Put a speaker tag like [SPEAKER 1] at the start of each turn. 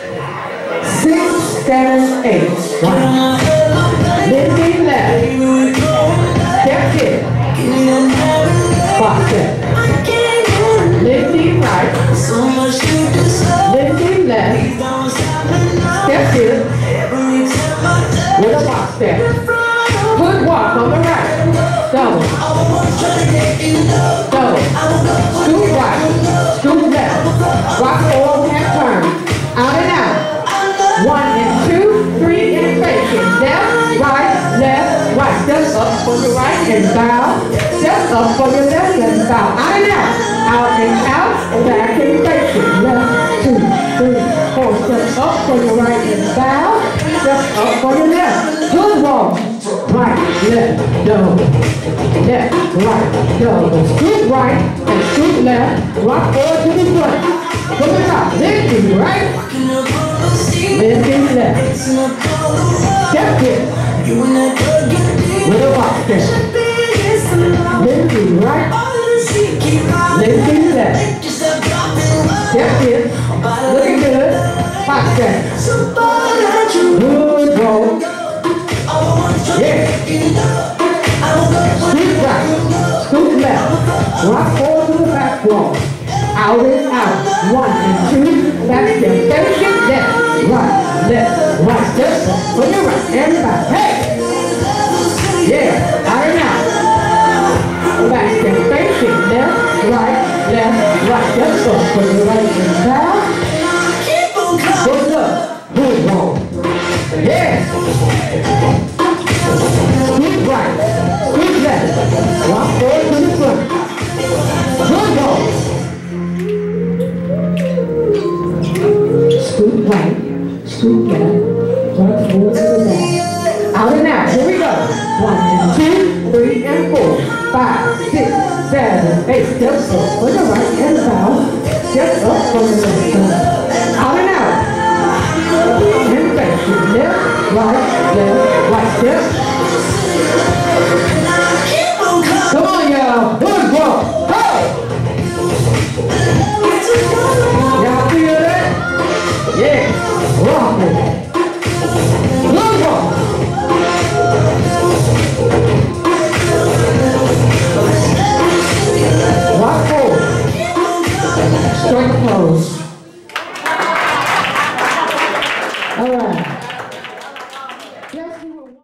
[SPEAKER 1] 6, 7, 8. Right. Lifting left. Step it. Box it. Lifting right. Lifting left. Step it. With a box step. Good walk on the right. Double. Double. Scoop right. Scoop left. Rock forward and turn. Out and out. 1 and 2, 3 and fake it. Left, right. Step up for your right and bow. Step up for your left and bow. Out and out. Out and out. Back and fake it. Left, 2, 3, 4. Step up for your right and bow. Step up for your left. Good walk. Right, left, double. Left, right, double. Scoop right and scoop left. Rock forward to the front. From the top. Lifting right. Lifting left. Step it. With a box step. Lifting right. Lifting left. Step it. Looking good. Box step. Good roll. Yeah. Scoop right. Scoop left. Rock forward to the back wall. Out and out. 1 and 2. Back step. Finish it. Left. Right. Step for your right. And back. Hey. Yeah. Out and out. Back step. Finish it. Left. Right. Step for your right and down. Good up. Good roll. Yeah. Scoop right. Scoop left. Walk forward to the front. Good roll. Scoop right. Scoop left. Walk forward to the left. Out and out. Here we go. 1 and 2, 3 and 4, 5, 6, 7, 8. Step up for the right and bow.